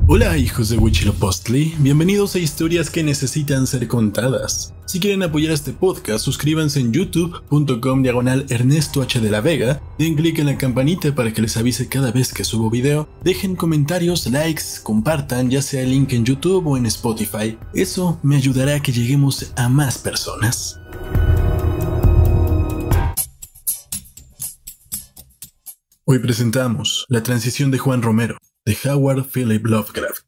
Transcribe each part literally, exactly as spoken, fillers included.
Hola hijos de Huitzilopochtli, bienvenidos a historias que necesitan ser contadas. Si quieren apoyar este podcast, suscríbanse en youtube punto com diagonal Ernesto H de la Vega, den clic en la campanita para que les avise cada vez que subo video, dejen comentarios, likes, compartan ya sea el link en YouTube o en Spotify. Eso me ayudará a que lleguemos a más personas. Hoy presentamos La transición de Juan Romero, de Howard Philip Lovecraft.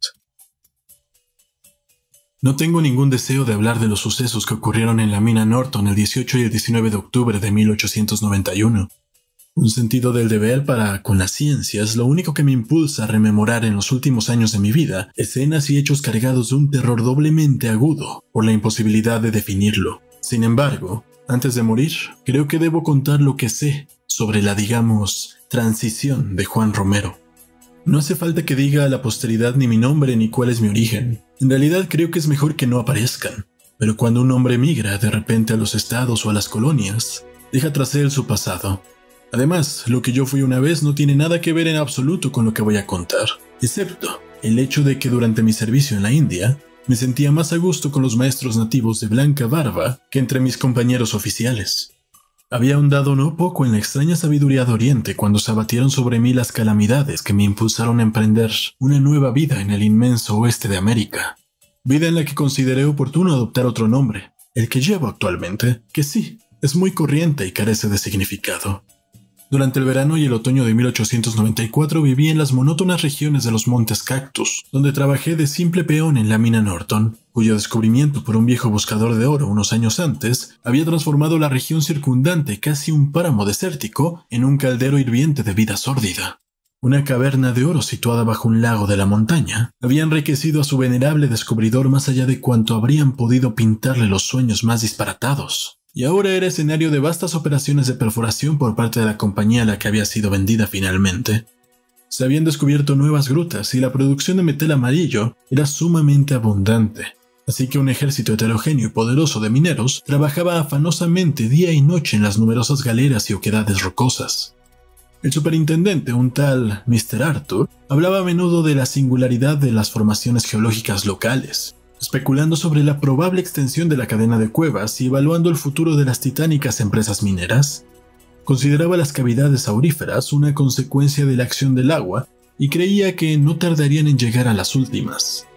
No tengo ningún deseo de hablar de los sucesos que ocurrieron en la mina Norton el dieciocho y el diecinueve de octubre de mil ochocientos noventa y uno. Un sentido del deber para con la ciencia es lo único que me impulsa a rememorar en los últimos años de mi vida escenas y hechos cargados de un terror doblemente agudo por la imposibilidad de definirlo. Sin embargo, antes de morir, creo que debo contar lo que sé sobre la, digamos, transición de Juan Romero. No hace falta que diga a la posteridad ni mi nombre ni cuál es mi origen. En realidad creo que es mejor que no aparezcan. Pero cuando un hombre migra de repente a los estados o a las colonias, deja tras él su pasado. Además, lo que yo fui una vez no tiene nada que ver en absoluto con lo que voy a contar, excepto el hecho de que durante mi servicio en la India, me sentía más a gusto con los maestros nativos de blanca barba que entre mis compañeros oficiales. Había ahondado no poco en la extraña sabiduría de Oriente cuando se abatieron sobre mí las calamidades que me impulsaron a emprender una nueva vida en el inmenso oeste de América. Vida en la que consideré oportuno adoptar otro nombre, el que llevo actualmente, que sí, es muy corriente y carece de significado. Durante el verano y el otoño de mil ochocientos noventa y cuatro viví en las monótonas regiones de los Montes Cactus, donde trabajé de simple peón en la mina Norton, cuyo descubrimiento por un viejo buscador de oro unos años antes había transformado la región circundante, casi un páramo desértico, en un caldero hirviente de vida sórdida. Una caverna de oro situada bajo un lago de la montaña había enriquecido a su venerable descubridor más allá de cuanto habrían podido pintarle los sueños más disparatados. Y ahora era escenario de vastas operaciones de perforación por parte de la compañía a la que había sido vendida finalmente. Se habían descubierto nuevas grutas y la producción de metal amarillo era sumamente abundante, así que un ejército heterogéneo y poderoso de mineros trabajaba afanosamente día y noche en las numerosas galeras y oquedades rocosas. El superintendente, un tal mister Arthur, hablaba a menudo de la singularidad de las formaciones geológicas locales, especulando sobre la probable extensión de la cadena de cuevas y evaluando el futuro de las titánicas empresas mineras. Consideraba las cavidades auríferas una consecuencia de la acción del agua y creía que no tardarían en llegar a las últimas.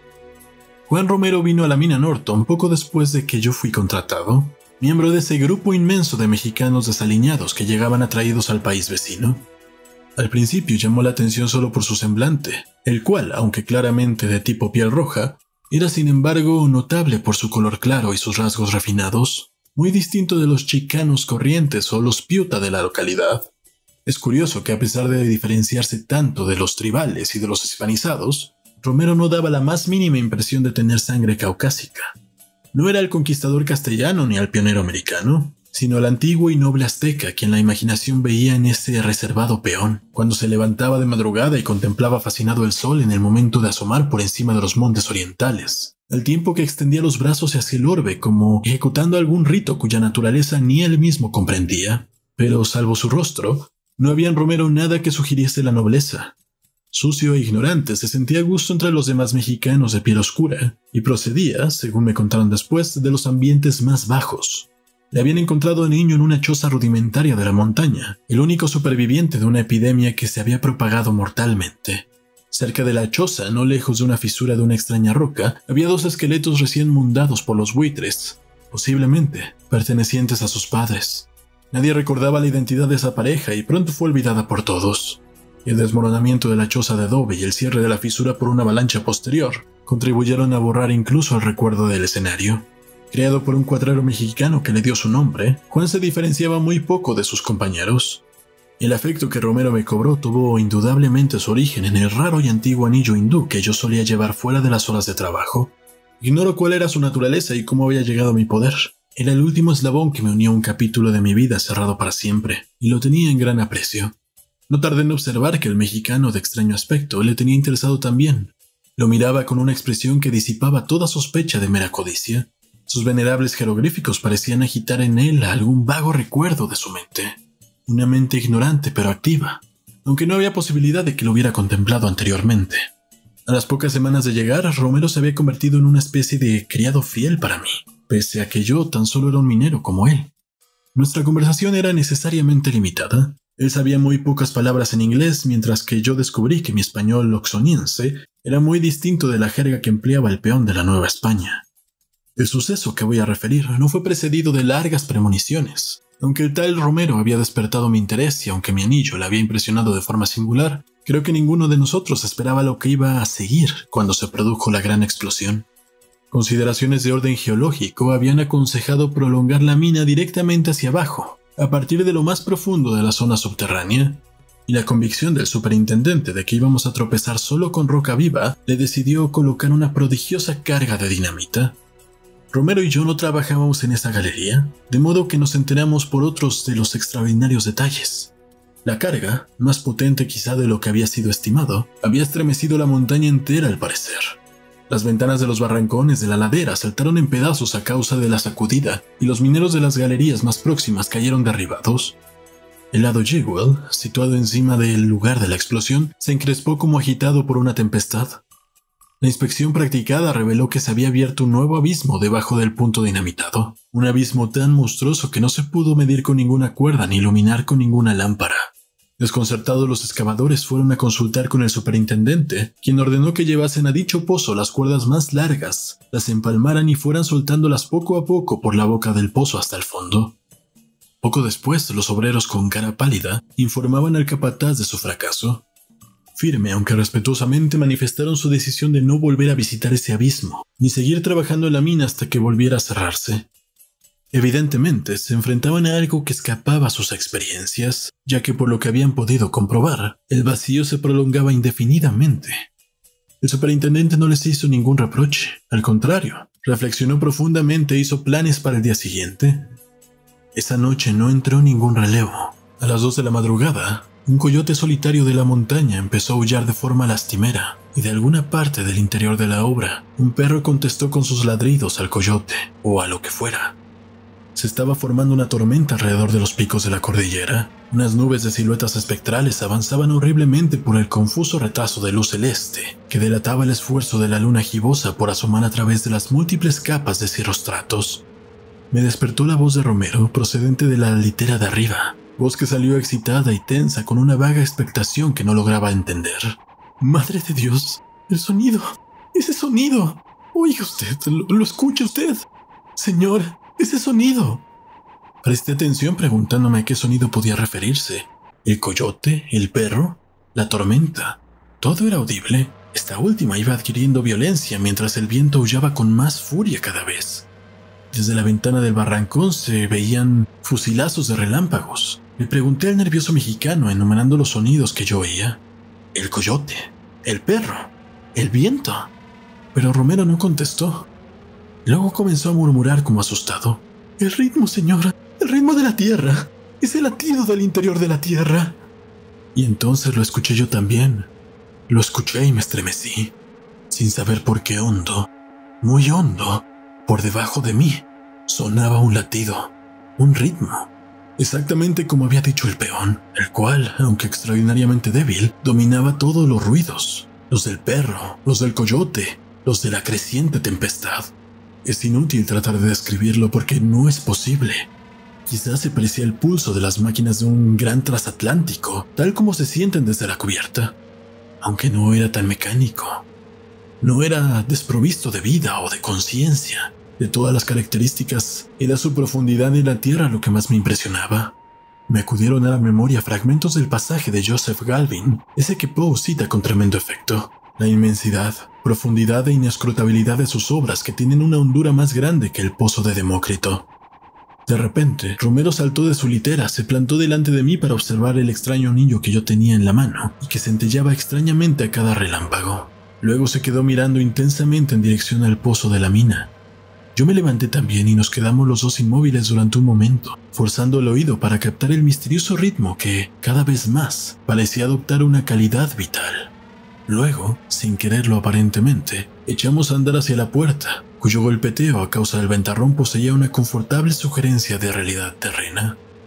Juan Romero vino a la mina Norton poco después de que yo fui contratado, miembro de ese grupo inmenso de mexicanos desaliñados que llegaban atraídos al país vecino. Al principio llamó la atención solo por su semblante, el cual, aunque claramente de tipo piel roja, era sin embargo notable por su color claro y sus rasgos refinados, muy distinto de los chicanos corrientes o los piuta de la localidad. Es curioso que a pesar de diferenciarse tanto de los tribales y de los hispanizados, Romero no daba la más mínima impresión de tener sangre caucásica. No era el conquistador castellano ni el pionero americano, sino el antiguo y noble azteca quien la imaginación veía en ese reservado peón, cuando se levantaba de madrugada y contemplaba fascinado el sol en el momento de asomar por encima de los montes orientales, al tiempo que extendía los brazos hacia el orbe como ejecutando algún rito cuya naturaleza ni él mismo comprendía. Pero salvo su rostro, no había en Romero nada que sugiriese la nobleza. Sucio e ignorante, se sentía a gusto entre los demás mexicanos de piel oscura, y procedía, según me contaron después, de los ambientes más bajos. Le habían encontrado de niño en una choza rudimentaria de la montaña, el único superviviente de una epidemia que se había propagado mortalmente. Cerca de la choza, no lejos de una fisura de una extraña roca, había dos esqueletos recién mundados por los buitres, posiblemente pertenecientes a sus padres. Nadie recordaba la identidad de esa pareja y pronto fue olvidada por todos. El desmoronamiento de la choza de adobe y el cierre de la fisura por una avalancha posterior contribuyeron a borrar incluso el recuerdo del escenario. Creado por un cuatrero mexicano que le dio su nombre, Juan se diferenciaba muy poco de sus compañeros. El afecto que Romero me cobró tuvo indudablemente su origen en el raro y antiguo anillo hindú que yo solía llevar fuera de las horas de trabajo. Ignoro cuál era su naturaleza y cómo había llegado a mi poder. Era el último eslabón que me unía a un capítulo de mi vida cerrado para siempre, y lo tenía en gran aprecio. No tardé en observar que el mexicano de extraño aspecto le tenía interesado también. Lo miraba con una expresión que disipaba toda sospecha de mera codicia. Sus venerables jeroglíficos parecían agitar en él algún vago recuerdo de su mente. Una mente ignorante pero activa, aunque no había posibilidad de que lo hubiera contemplado anteriormente. A las pocas semanas de llegar, Romero se había convertido en una especie de criado fiel para mí, pese a que yo tan solo era un minero como él. Nuestra conversación era necesariamente limitada. Él sabía muy pocas palabras en inglés, mientras que yo descubrí que mi español oxoniense era muy distinto de la jerga que empleaba el peón de la Nueva España. El suceso que voy a referir no fue precedido de largas premoniciones. Aunque el tal Romero había despertado mi interés y aunque mi anillo le había impresionado de forma singular, creo que ninguno de nosotros esperaba lo que iba a seguir cuando se produjo la gran explosión. Consideraciones de orden geológico habían aconsejado prolongar la mina directamente hacia abajo, a partir de lo más profundo de la zona subterránea, y la convicción del superintendente de que íbamos a tropezar solo con roca viva le decidió colocar una prodigiosa carga de dinamita. Romero y yo no trabajábamos en esa galería, de modo que nos enteramos por otros de los extraordinarios detalles. La carga, más potente quizá de lo que había sido estimado, había estremecido la montaña entera al parecer. Las ventanas de los barrancones de la ladera saltaron en pedazos a causa de la sacudida y los mineros de las galerías más próximas cayeron derribados. El lado Jewel, situado encima del lugar de la explosión, se encrespó como agitado por una tempestad. La inspección practicada reveló que se había abierto un nuevo abismo debajo del punto dinamitado, un abismo tan monstruoso que no se pudo medir con ninguna cuerda ni iluminar con ninguna lámpara. Desconcertados, los excavadores fueron a consultar con el superintendente, quien ordenó que llevasen a dicho pozo las cuerdas más largas, las empalmaran y fueran soltándolas poco a poco por la boca del pozo hasta el fondo. Poco después, los obreros con cara pálida informaban al capataz de su fracaso. Firme, aunque respetuosamente, manifestaron su decisión de no volver a visitar ese abismo, ni seguir trabajando en la mina hasta que volviera a cerrarse. Evidentemente, se enfrentaban a algo que escapaba a sus experiencias, ya que por lo que habían podido comprobar, el vacío se prolongaba indefinidamente. El superintendente no les hizo ningún reproche, al contrario, reflexionó profundamente e hizo planes para el día siguiente. Esa noche no entró ningún relevo. A las dos de la madrugada, un coyote solitario de la montaña empezó a aullar de forma lastimera, y de alguna parte del interior de la obra, un perro contestó con sus ladridos al coyote, o a lo que fuera. Se estaba formando una tormenta alrededor de los picos de la cordillera. Unas nubes de siluetas espectrales avanzaban horriblemente por el confuso retazo de luz celeste, que delataba el esfuerzo de la luna gibosa por asomar a través de las múltiples capas de cirrostratos. Me despertó la voz de Romero procedente de la litera de arriba, voz que salió excitada y tensa con una vaga expectación que no lograba entender. ¡Madre de Dios! ¡El sonido! ¡Ese sonido! ¡Oiga usted! ¡Lo, lo escucha usted! ¡Señor! ¡Ese sonido! Presté atención preguntándome a qué sonido podía referirse. ¿El coyote? ¿El perro? ¿La tormenta? Todo era audible. Esta última iba adquiriendo violencia mientras el viento aullaba con más furia cada vez. Desde la ventana del barrancón se veían fusilazos de relámpagos. Le pregunté al nervioso mexicano enumerando los sonidos que yo oía. El coyote, el perro, el viento. Pero Romero no contestó. Luego comenzó a murmurar como asustado. El ritmo, señora, el ritmo de la tierra. Es el latido del interior de la tierra. Y entonces lo escuché yo también. Lo escuché y me estremecí, sin saber por qué hondo, muy hondo, por debajo de mí, sonaba un latido, un ritmo, exactamente como había dicho el peón, el cual, aunque extraordinariamente débil, dominaba todos los ruidos, los del perro, los del coyote, los de la creciente tempestad. Es inútil tratar de describirlo porque no es posible. Quizás se parecía el pulso de las máquinas de un gran transatlántico, tal como se sienten desde la cubierta, aunque no era tan mecánico. No era desprovisto de vida o de conciencia. De todas las características, era su profundidad en la tierra lo que más me impresionaba. Me acudieron a la memoria fragmentos del pasaje de Joseph Galvin, ese que Poe cita con tremendo efecto. La inmensidad, profundidad e inescrutabilidad de sus obras que tienen una hondura más grande que el pozo de Demócrito. De repente, Romero saltó de su litera, se plantó delante de mí para observar el extraño anillo que yo tenía en la mano y que centelleaba extrañamente a cada relámpago. Luego se quedó mirando intensamente en dirección al pozo de la mina. Yo me levanté también y nos quedamos los dos inmóviles durante un momento, forzando el oído para captar el misterioso ritmo que, cada vez más, parecía adoptar una calidad vital. Luego, sin quererlo aparentemente, echamos a andar hacia la puerta, cuyo golpeteo a causa del ventarrón poseía una confortable sugerencia de realidad terrena.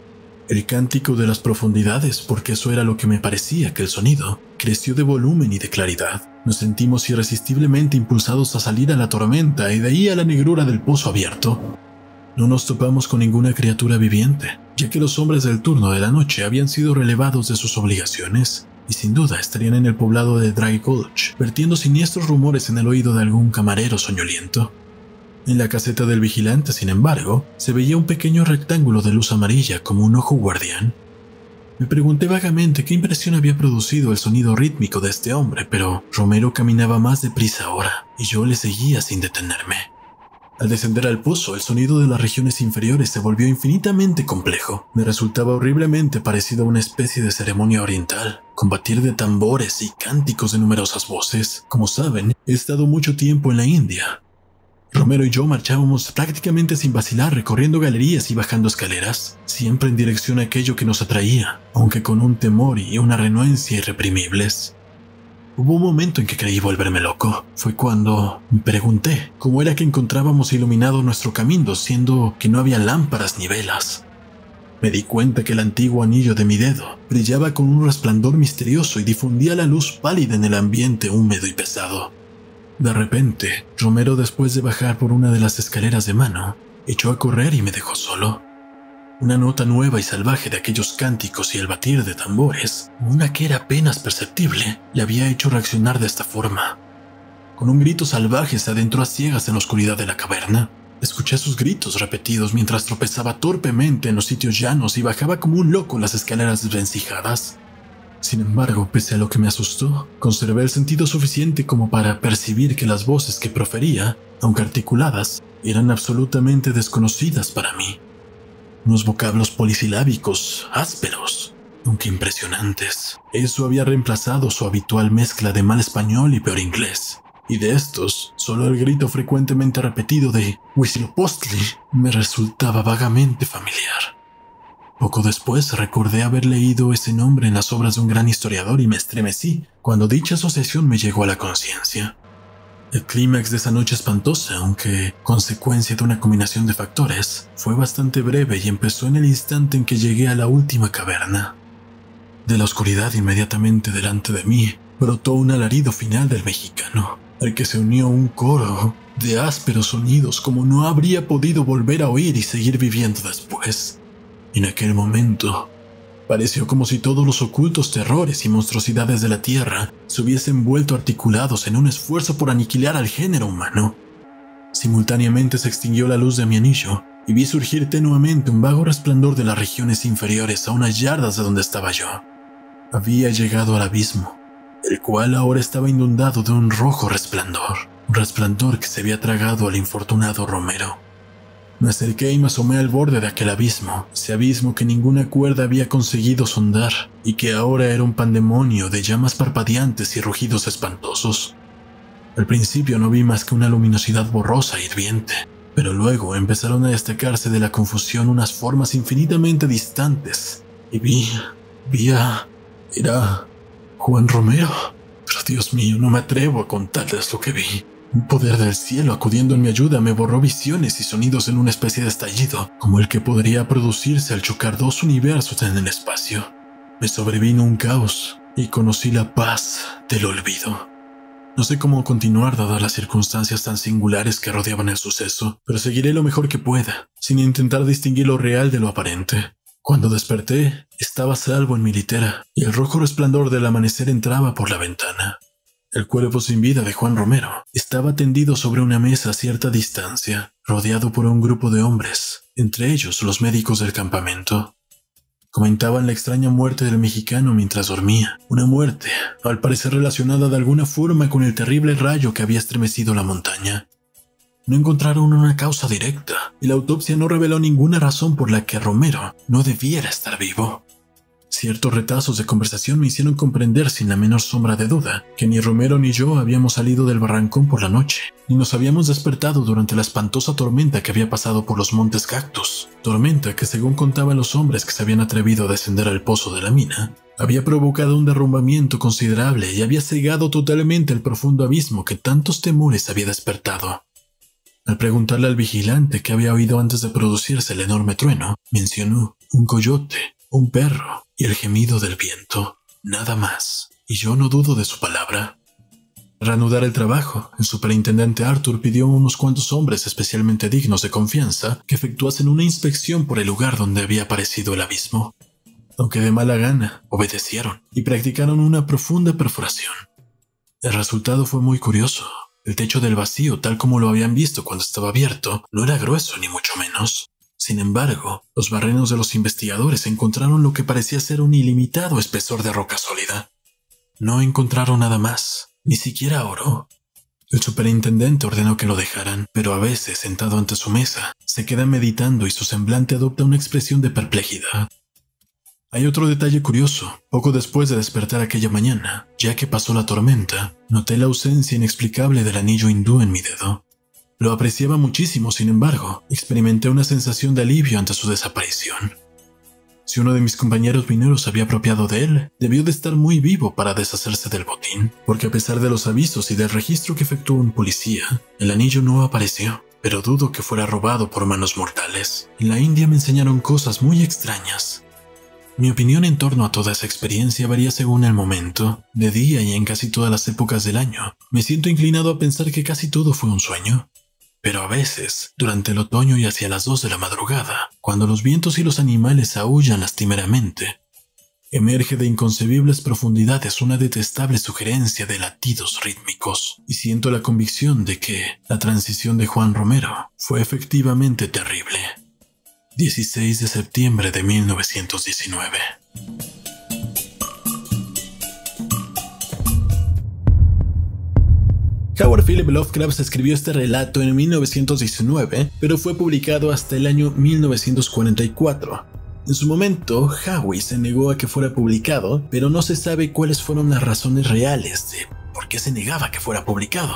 El cántico de las profundidades, porque eso era lo que me parecía que el sonido, creció de volumen y de claridad. Nos sentimos irresistiblemente impulsados a salir a la tormenta y de ahí a la negrura del pozo abierto. No nos topamos con ninguna criatura viviente, ya que los hombres del turno de la noche habían sido relevados de sus obligaciones y sin duda estarían en el poblado de Dry Gulch, vertiendo siniestros rumores en el oído de algún camarero soñoliento. En la caseta del vigilante, sin embargo, se veía un pequeño rectángulo de luz amarilla como un ojo guardián. Me pregunté vagamente qué impresión había producido el sonido rítmico de este hombre, pero Romero caminaba más deprisa ahora, y yo le seguía sin detenerme. Al descender al pozo, el sonido de las regiones inferiores se volvió infinitamente complejo. Me resultaba horriblemente parecido a una especie de ceremonia oriental, con batir de tambores y cánticos de numerosas voces. Como saben, he estado mucho tiempo en la India. Romero y yo marchábamos prácticamente sin vacilar, recorriendo galerías y bajando escaleras, siempre en dirección a aquello que nos atraía, aunque con un temor y una renuencia irreprimibles. Hubo un momento en que creí volverme loco. Fue cuando me pregunté cómo era que encontrábamos iluminado nuestro camino, siendo que no había lámparas ni velas. Me di cuenta que el antiguo anillo de mi dedo brillaba con un resplandor misterioso y difundía la luz pálida en el ambiente húmedo y pesado. De repente, Romero, después de bajar por una de las escaleras de mano, echó a correr y me dejó solo. Una nota nueva y salvaje de aquellos cánticos y el batir de tambores, una que era apenas perceptible, le había hecho reaccionar de esta forma. Con un grito salvaje se adentró a ciegas en la oscuridad de la caverna. Escuché sus gritos repetidos mientras tropezaba torpemente en los sitios llanos y bajaba como un loco las escaleras desvencijadas. Sin embargo, pese a lo que me asustó, conservé el sentido suficiente como para percibir que las voces que profería, aunque articuladas, eran absolutamente desconocidas para mí. Unos vocablos polisilábicos, ásperos, aunque impresionantes. Eso había reemplazado su habitual mezcla de mal español y peor inglés. Y de estos, solo el grito frecuentemente repetido de Huitzilopochtli me resultaba vagamente familiar. Poco después recordé haber leído ese nombre en las obras de un gran historiador y me estremecí cuando dicha asociación me llegó a la conciencia. El clímax de esa noche espantosa, aunque consecuencia de una combinación de factores, fue bastante breve y empezó en el instante en que llegué a la última caverna. De la oscuridad inmediatamente delante de mí, brotó un alarido final del mexicano, al que se unió un coro de ásperos sonidos como no habría podido volver a oír y seguir viviendo después. En aquel momento, pareció como si todos los ocultos terrores y monstruosidades de la tierra se hubiesen vuelto articulados en un esfuerzo por aniquilar al género humano. Simultáneamente se extinguió la luz de mi anillo y vi surgir tenuemente un vago resplandor de las regiones inferiores a unas yardas de donde estaba yo. Había llegado al abismo, el cual ahora estaba inundado de un rojo resplandor, un resplandor que se había tragado al infortunado Romero. Me acerqué y me asomé al borde de aquel abismo, ese abismo que ninguna cuerda había conseguido sondar y que ahora era un pandemonio de llamas parpadeantes y rugidos espantosos. Al principio no vi más que una luminosidad borrosa e hirviente, pero luego empezaron a destacarse de la confusión unas formas infinitamente distantes y vi, vi a... era Juan Romero. Pero Dios mío, no me atrevo a contarles lo que vi. Un poder del cielo acudiendo en mi ayuda me borró visiones y sonidos en una especie de estallido, como el que podría producirse al chocar dos universos en el espacio. Me sobrevino un caos y conocí la paz del olvido. No sé cómo continuar dadas las circunstancias tan singulares que rodeaban el suceso, pero seguiré lo mejor que pueda, sin intentar distinguir lo real de lo aparente. Cuando desperté, estaba a salvo en mi litera, y el rojo resplandor del amanecer entraba por la ventana. El cuerpo sin vida de Juan Romero estaba tendido sobre una mesa a cierta distancia, rodeado por un grupo de hombres, entre ellos los médicos del campamento. Comentaban la extraña muerte del mexicano mientras dormía, una muerte, al parecer relacionada de alguna forma con el terrible rayo que había estremecido la montaña. No encontraron una causa directa, y la autopsia no reveló ninguna razón por la que Romero no debiera estar vivo. Ciertos retazos de conversación me hicieron comprender sin la menor sombra de duda que ni Romero ni yo habíamos salido del barrancón por la noche, ni nos habíamos despertado durante la espantosa tormenta que había pasado por los montes Cactus, tormenta que, según contaban los hombres que se habían atrevido a descender al pozo de la mina, había provocado un derrumbamiento considerable y había cegado totalmente el profundo abismo que tantos temores había despertado. Al preguntarle al vigilante qué había oído antes de producirse el enorme trueno, mencionó un coyote un perro y el gemido del viento, nada más, y yo no dudo de su palabra. Para reanudar el trabajo, el superintendente Arthur pidió a unos cuantos hombres especialmente dignos de confianza que efectuasen una inspección por el lugar donde había aparecido el abismo. Aunque de mala gana, obedecieron y practicaron una profunda perforación. El resultado fue muy curioso. El techo del vacío, tal como lo habían visto cuando estaba abierto, no era grueso ni mucho menos. Sin embargo, los barrenos de los investigadores encontraron lo que parecía ser un ilimitado espesor de roca sólida. No encontraron nada más, ni siquiera oro. El superintendente ordenó que lo dejaran, pero a veces, sentado ante su mesa, se queda meditando y su semblante adopta una expresión de perplejidad. Hay otro detalle curioso. Poco después de despertar aquella mañana, ya que pasó la tormenta, noté la ausencia inexplicable del anillo hindú en mi dedo. Lo apreciaba muchísimo, sin embargo, experimenté una sensación de alivio ante su desaparición. Si uno de mis compañeros mineros había apropiado de él, debió de estar muy vivo para deshacerse del botín, porque a pesar de los avisos y del registro que efectuó un policía, el anillo no apareció, pero dudo que fuera robado por manos mortales. En la India me enseñaron cosas muy extrañas. Mi opinión en torno a toda esa experiencia varía según el momento. De día y en casi todas las épocas del año, me siento inclinado a pensar que casi todo fue un sueño. Pero a veces, durante el otoño y hacia las dos de la madrugada, cuando los vientos y los animales aúllan lastimeramente, emerge de inconcebibles profundidades una detestable sugerencia de latidos rítmicos, y siento la convicción de que la transición de Juan Romero fue efectivamente terrible. dieciséis de septiembre de mil novecientos diecinueve. Howard Philip Lovecraft escribió este relato en mil novecientos diecinueve, pero fue publicado hasta el año mil novecientos cuarenta y cuatro. En su momento, Howie se negó a que fuera publicado, pero no se sabe cuáles fueron las razones reales de por qué se negaba que fuera publicado.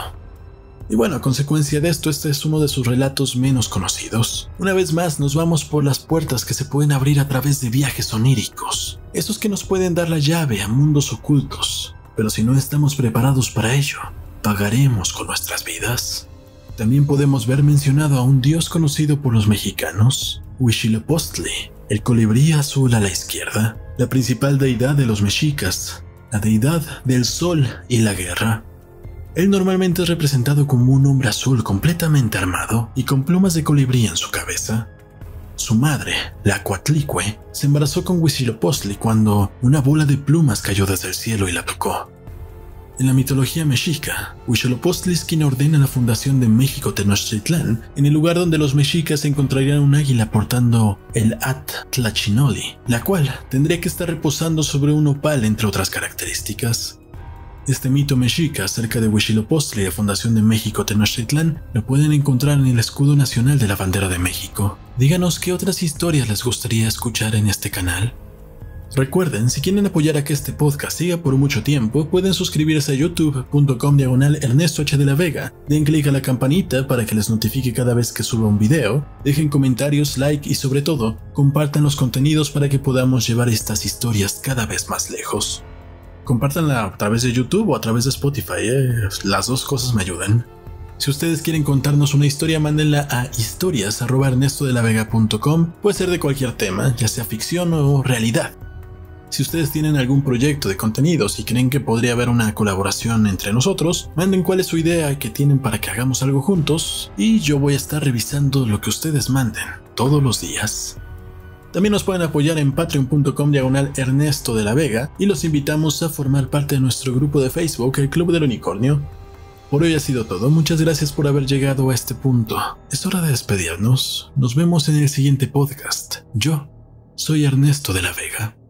Y bueno, a consecuencia de esto, este es uno de sus relatos menos conocidos. Una vez más, nos vamos por las puertas que se pueden abrir a través de viajes oníricos, esos que nos pueden dar la llave a mundos ocultos, pero si no estamos preparados para ello, pagaremos con nuestras vidas. También podemos ver mencionado a un dios conocido por los mexicanos, Huitzilopochtli, el colibrí azul a la izquierda, la principal deidad de los mexicas, la deidad del sol y la guerra. Él normalmente es representado como un hombre azul completamente armado y con plumas de colibrí en su cabeza. Su madre, la Coatlicue, se embarazó con Huitzilopochtli cuando una bola de plumas cayó desde el cielo y la tocó. En la mitología mexica, Huitzilopochtli es quien ordena la fundación de México Tenochtitlán, en el lugar donde los mexicas encontrarían un águila portando el At-Tlachinoli, la cual tendría que estar reposando sobre un opal entre otras características. Este mito mexica acerca de Huitzilopochtli y la fundación de México Tenochtitlán lo pueden encontrar en el escudo nacional de la bandera de México. Díganos qué otras historias les gustaría escuchar en este canal. Recuerden, si quieren apoyar a que este podcast siga por mucho tiempo, pueden suscribirse a youtube punto com diagonal Ernesto H. de la Vega, den clic a la campanita para que les notifique cada vez que suba un video, dejen comentarios, like y sobre todo, compartan los contenidos para que podamos llevar estas historias cada vez más lejos. Compártanla a través de YouTube o a través de Spotify, eh. las dos cosas me ayudan. Si ustedes quieren contarnos una historia, mándenla a historias arroba ernesto de la vega punto com, puede ser de cualquier tema, ya sea ficción o realidad. Si ustedes tienen algún proyecto de contenidos y creen que podría haber una colaboración entre nosotros, manden cuál es su idea que tienen para que hagamos algo juntos, y yo voy a estar revisando lo que ustedes manden todos los días. También nos pueden apoyar en patreon punto com diagonal Ernesto de la Vega y los invitamos a formar parte de nuestro grupo de Facebook, el Club del Unicornio. Por hoy ha sido todo, muchas gracias por haber llegado a este punto. Es hora de despedirnos. Nos vemos en el siguiente podcast. Yo soy Ernesto de la Vega.